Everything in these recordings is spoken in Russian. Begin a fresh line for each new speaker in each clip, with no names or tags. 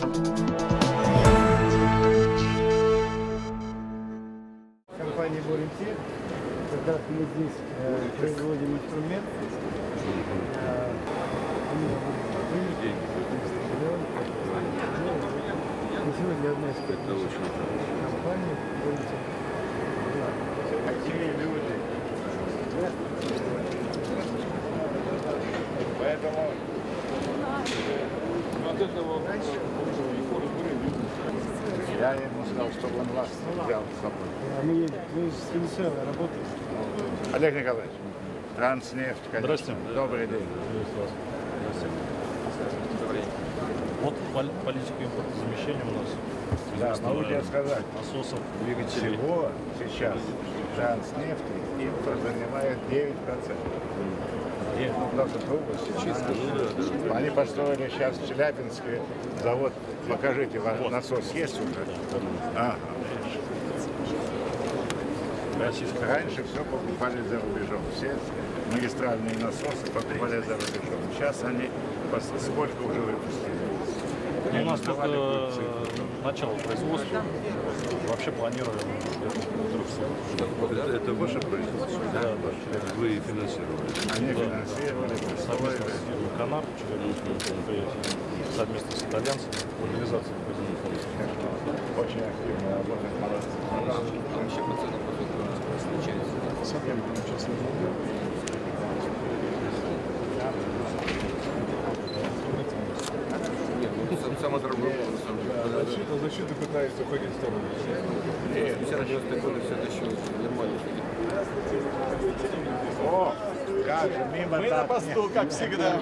Компания «Боринтех», когда мы здесь производим инструмент, сегодня одна из компаний «Боринтех». Активные люди. Поэтому вот этого я ему сказал, чтобы он вас взял с собой. Мы с Венесуэлой работаем. Олег Николаевич, Транснефть, конечно.
Здравствуйте.
Добрый день.
Вот политика импортозамещения у нас.
Да, могу тебе сказать,
насосов, двигателей.
Всего сейчас Транснефть импорт занимает 9%. Потому что трубы чисто. Они построили сейчас в Челябинске завод. Покажите, насос есть уже? Ага. Раньше все покупали за рубежом. Все магистральные насосы покупали за рубежом. Сейчас они сколько уже выпустили?
У нас только начало производства. Вообще планируем где-то 300.
Это ваше производство?
Да.
Вы финансировали?
Они финансировали.
Совместно с фирмой «Канар», совместно с итальянцами, организацией производства.
Очень активно работает, молодцы.
Вообще по ценам отличается. Самое дорогое.
Защита пытается уходить в сторону.
50-90 годы все это еще нормально.
О, как же, мимо
Мы на посту, как всегда.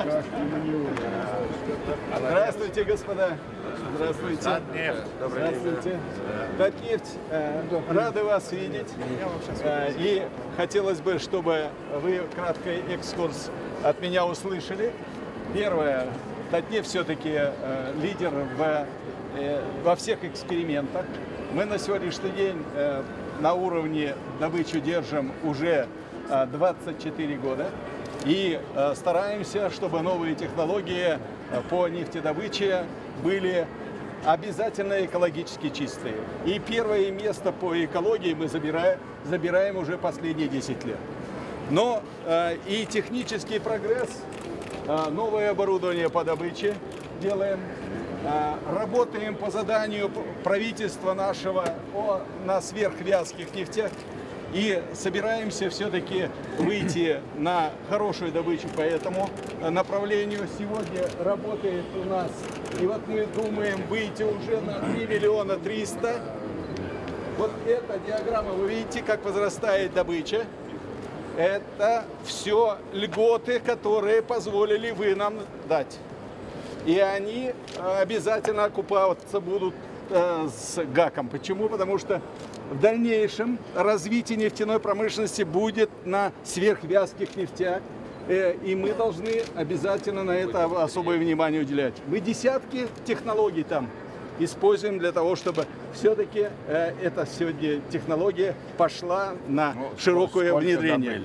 Здравствуйте, господа. Здравствуйте. Здравствуйте. Татнефть, рады вас видеть. И хотелось бы, чтобы вы краткий экскурс от меня услышали. Первое. Татнефть все-таки лидер во всех экспериментах. Мы на сегодняшний день на уровне добычи держим уже 24 года. И стараемся, чтобы новые технологии по нефтедобыче были обязательно экологически чистые. И первое место по экологии мы забираем уже последние 10 лет. Но и технический прогресс, новое оборудование по добыче делаем, работаем по заданию правительства нашего на сверхвязких нефтях и собираемся все-таки выйти на хорошую добычу по этому направлению. Сегодня работает у нас, и вот мы думаем выйти уже на 3 миллиона 300. Вот эта диаграмма, вы видите, как возрастает добыча. Это все льготы, которые позволили вы нам дать. И они обязательно окупаться будут с ГАКом. Почему? Потому что в дальнейшем развитие нефтяной промышленности будет на сверхвязких нефтях. И мы должны обязательно на это особое внимание уделять. Мы десятки технологий там используем для того, чтобы все-таки эта сегодня технология пошла на широкое внедрение.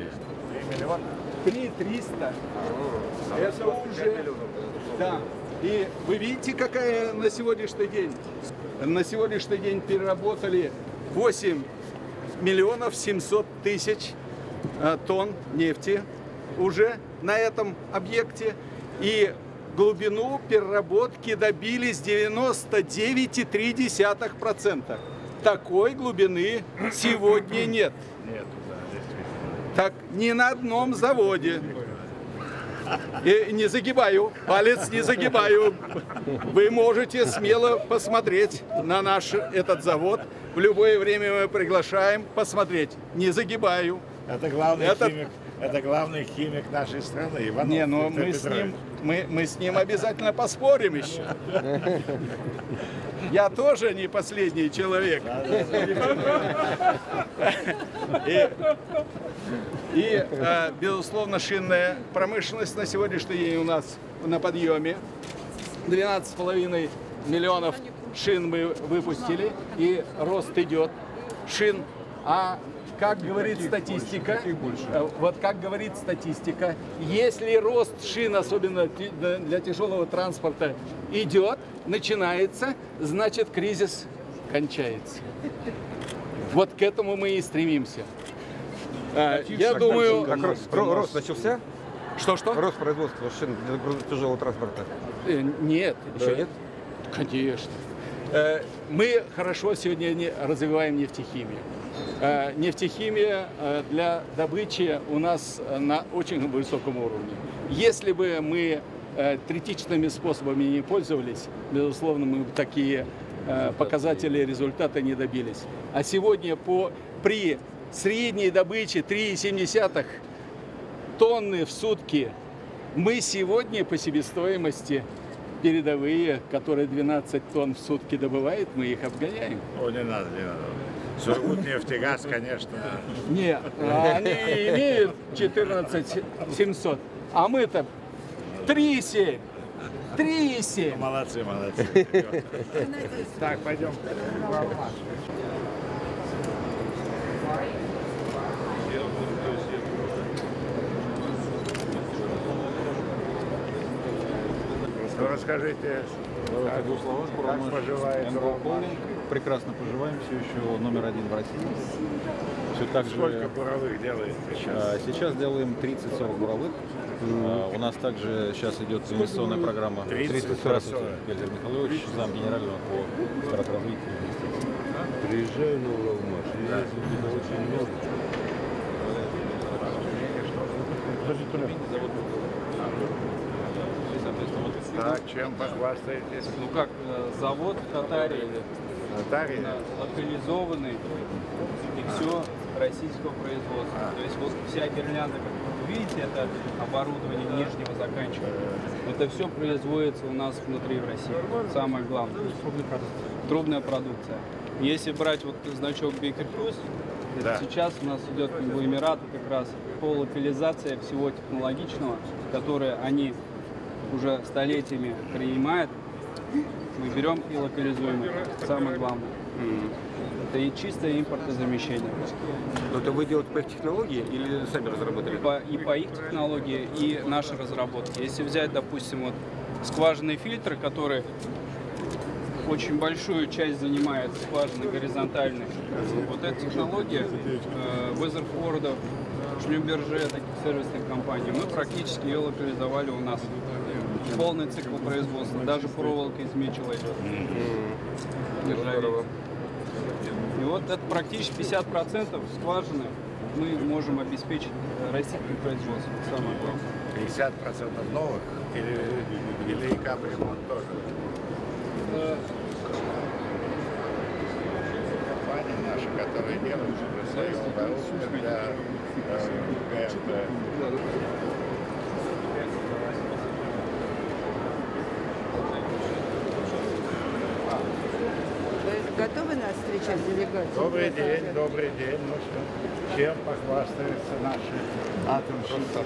300. Это уже... Да. И вы видите, какая на сегодняшний день? На сегодняшний день переработали 8 миллионов 700 тысяч тонн нефти уже на этом объекте. И глубину переработки добились 99,3%. Такой глубины сегодня нет. Так ни на одном заводе. И не загибаю, палец не загибаю. Вы можете смело посмотреть на наш этот завод. В любое время мы приглашаем посмотреть. Не загибаю.
Это главный химик нашей страны, Иванов.
Не, но мы с ним обязательно поспорим еще. Я тоже не последний человек. И безусловно, шинная промышленность на сегодняшний день у нас на подъеме. 12,5 миллионов шин мы выпустили, и рост идет. Шин А как говорит статистика, вот как говорит статистика, если рост шин, особенно для тяжелого транспорта, идет, начинается, значит кризис кончается. Вот к этому мы и стремимся. Я думаю...
Рост начался?
Что-что?
Рост производства шин для тяжелого транспорта?
Нет.
Еще нет?
Конечно. Мы хорошо сегодня развиваем нефтехимию. Нефтехимия для добычи у нас на очень высоком уровне. Если бы мы третичными способами не пользовались, безусловно, мы бы такие показатели результата не добились. А сегодня при средней добыче 3,7 тонны в сутки мы сегодня по себестоимости передовые, которые 12 тонн в сутки добывают, мы их обгоняем.
О, не надо, не надо. Сургутнефтегаз, конечно.
Нет, они имеют 14 700, а мы-то 3,7. 3,7.
Молодцы, молодцы. Так, пойдем. Ну, расскажите, как поживает
Холдинг. Прекрасно поживаем, все еще номер один в России. Все так же,
сколько буровых делаете сейчас?
сейчас делаем 30-40 буровых. У нас также сейчас идет инвестиционная программа
30-40.
Здравствуйте, Гельдер Михайлович, зам генерального по стратразвитию и инвестициям.
Приезжаю на Уралмаш, и я ездил очень много.
Так, чем похвастаетесь?
Ну как, завод в Татарии,
Наталья?
локализованный, и все российского производства. То есть вот вся гирлянда, как вы видите, это оборудование нижнего заканчивания. Это все производится у нас внутри в России. Самое главное. Трубная продукция. Если брать вот значок Baker Hughes,
Да.
сейчас у нас идет в Эмираты как раз по локализации всего технологичного, которое они уже столетиями принимают, мы берем и локализуем это. Самое главное. Это и чистое импортозамещение.
Но это вы делаете по их технологии или сами разработали?
И по их технологии, и наши разработки. Если взять, допустим, вот скважинные фильтры, которые очень большую часть занимает скважины горизонтальных, вот эта технология Weatherford, Шлюмберже, таких сервисных компаний, мы практически ее локализовали у нас. Полный цикл производства, даже проволока из мечела идет. Нержавейка. И вот это практически 50% скважины мы можем обеспечить российским производством. Самое главное.
50% новых или и капремонт тоже? Компании наши, которые делают уже свое оборудование для ГРТ.
Готовы нас встречать делегацию?
Добрый день, добрый день. Ну что, чем похвастаются наши атомщики?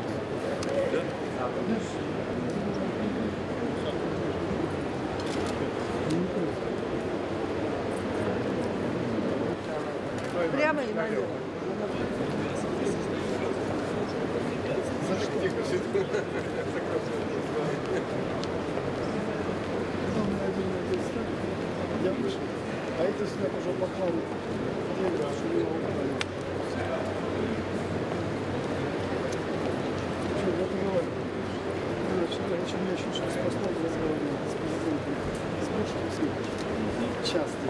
Прямо и налево.
А это снег уже поклал. Что, вот и говорю. Короче, мне еще сейчас послал разговаривал с президентом. С бывшим СМИ. Часто.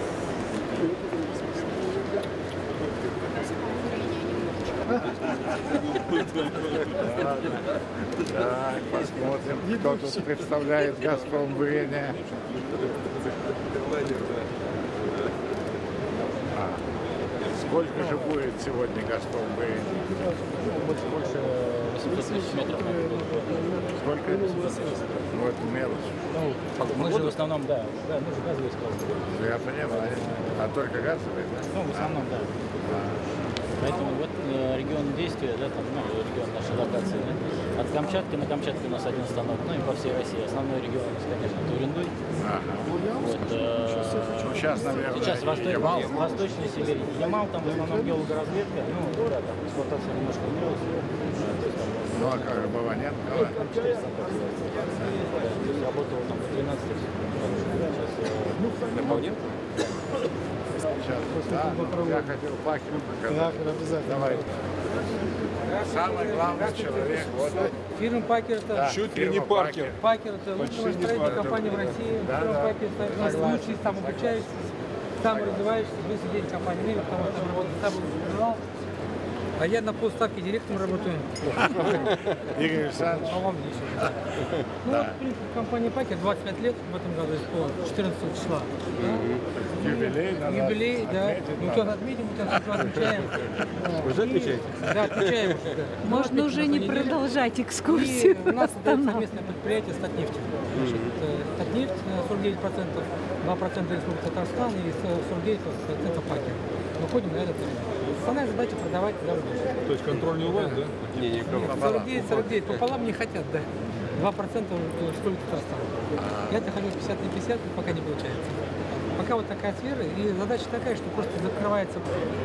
Так, посмотрим, кто тут представляет «Газпром» Бурение. Сколько же будет сегодня «Газпром» Бурение?
Больше 800 тысяч метров.
Сколько? Ну, это мелочь.
Мы же в основном, да, мы же газовые склады.
Я понимаю. А только газовые?
Ну, в основном, да. Поэтому вот регион действия, да, там, регион нашей локации, да, от Камчатки, на Камчатке у нас один станок, ну и по всей России. Основной регион у нас, конечно, Туриндуй.
Ага.
Вот,
Сейчас, наверное,
Сейчас
Ямал.
Восточная Сибирь. Ямал там в основном геологоразведка, ну да, там эксплуатация немножко менялась.
Ну а как же была, нет? Была.
Работал там в 12
Сейчас, да, я хотел Пакеру показать. Давай. Самый главный человек, вот.
Фирма Пакер это
Да,
Чуть ли не
фирма
Паркер.
Пакер это лучшая строительная компания в России. Фирма Пакер это у нас лучший, сам обучающийся, сам развивающийся, весь день компании мира, потому что там работает сам персонал. А я на полставки директором работаю.
Игорь Александрович.
А вам еще. Ну, в принципе, компания Пакер 25 лет в этом году исполнилось, 14 числа.
Юбилей, надо
Юбилей, да.
отметить,
Мы
надо.
сейчас отметим, мы сейчас отмечаем.
Уже отмечаете?
Да, отмечаем уже. Да.
Можно уже не продолжать экскурсию.
И у нас это совместное предприятие «Статнефть». Значит, «Статнефть» 49%, 2% Республика Татарстан и 49% Пакер. Выходим на этот рынок. Основная задача продавать за рубеж.
То есть контроль не у вас, да?
Нет, 49, пополам не хотят, да. 2% Республика Татарстан. Я-то хочу 50 на 50, пока не получается. Пока вот такая сфера, и задача такая, что просто закрывается.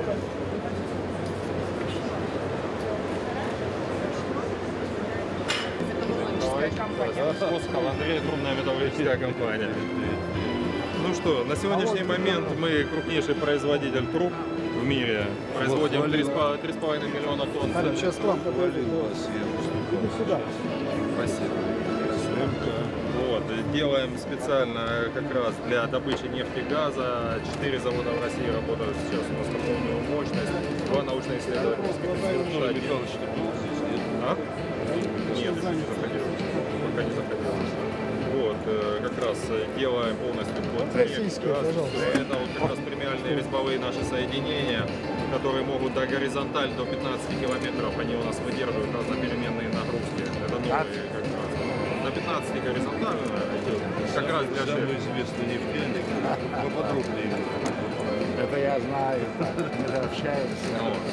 Андрей, трубная металлургическая компания. Ну что, на сегодняшний момент мы крупнейший производитель труб в мире. Производим 3,5 миллиона тонн.
Сейчас к вам подойдет. Иди сюда.
Спасибо. Вот, делаем специально как раз для добычи нефти и газа. 4 завода в России работают сейчас у нас на полную мощность. 2 научно-исследовательских института. А? Нет, еще не заходил. Пока не заходил. Вот, как раз делаем полностью под нефть, газ. Это вот как раз премиальные резьбовые наши соединения, которые могут до горизонталь до 15 километров, они у нас выдерживают разнопеременные нагрузки. Это новые как раз. До 15 горизонтально идет. Как раз для
Самый известный нефтяник. Поподробнее.
Это я знаю, мы общаемся.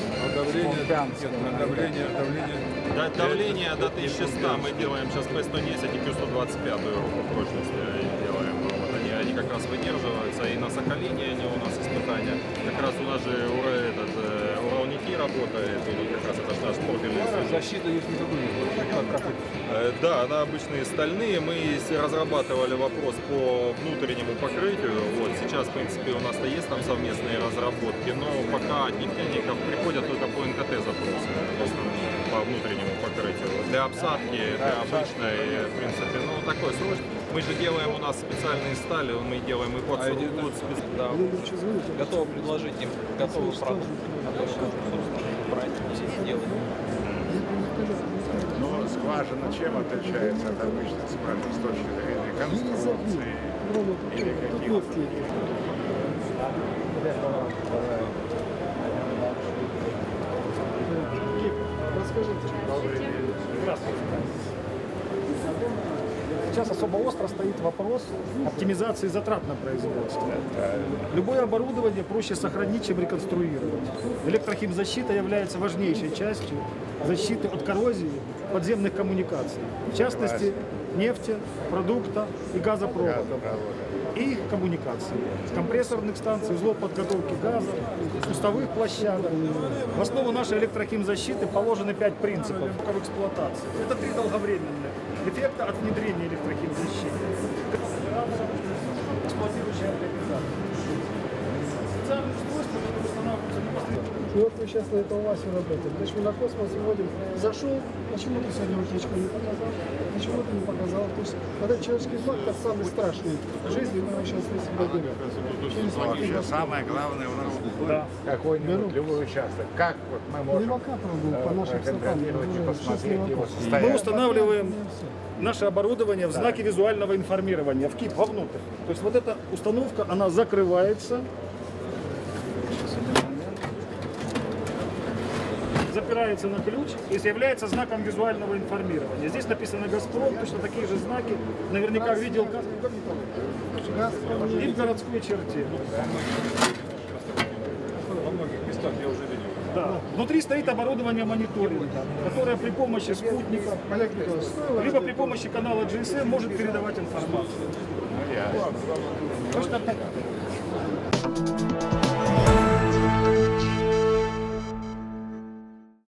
Давление до 1100 мы делаем сейчас P110 и Q125 по прочности делаем. Вот они как раз выдерживаются, и на Сахалине они у нас испытания. Как раз у нас же Уралники работает, и как раз это наш профильный.
Защита есть никакой нет.
Да, она обычные стальные. Мы разрабатывали вопрос по внутреннему покрытию. Вот сейчас, в принципе, у нас-то есть там совместные разработки, но пока от нефтяников приходят только по НКТ запросы по внутреннему покрытию. Для обсадки, для обычной, в принципе, ну такой срочный. Мы же делаем у нас специальные стали, мы делаем и под
Да. Готовы предложить им готовый продукт, который можно брать и делать.
Ну, скважина чем отличается от обычных скважин с точки зрения конструкции или каких-то?
Расскажите. Здравствуйте. Сейчас особо остро стоит вопрос оптимизации затрат на производство. Любое оборудование проще сохранить, чем реконструировать. Электрохимзащита является важнейшей частью защиты от коррозии подземных коммуникаций. В частности, нефти, продукта и газопровода. И коммуникаций. Компрессорных станций, узлов подготовки газа, кустовых площадок. В основу нашей электрохимзащиты положены 5 принципов в эксплуатации. Это 3 долговременных эффекта от внедрения электрохимзащиты. Эксплуатирующая организация. Специальные устройства, которые устанавливаются непосредственно.
И вот мы сейчас на этом УАЗе работаем. Значит, мы на космос вводим. Зашел, почему ты сегодня утечку не показал? Почему ты не показал? То есть, этот человеческий фактор самый страшный в жизни, мы его сейчас здесь берем.
Вообще самое главное у нас какой-нибудь любой участок. Как вот мы можем контролировать и посмотреть его состояние?
Мы устанавливаем наше оборудование в знаке визуального информирования, в КИП, вовнутрь. То есть вот эта установка, она закрывается, запирается на ключ и является знаком визуального информирования. Здесь написано «Газпром», точно такие же знаки, наверняка видел и в городской черте.
Во многих местах я уже видел.
Да. Внутри стоит оборудование мониторинга, которое при помощи спутника, либо при помощи канала GSM может передавать информацию. Точно так.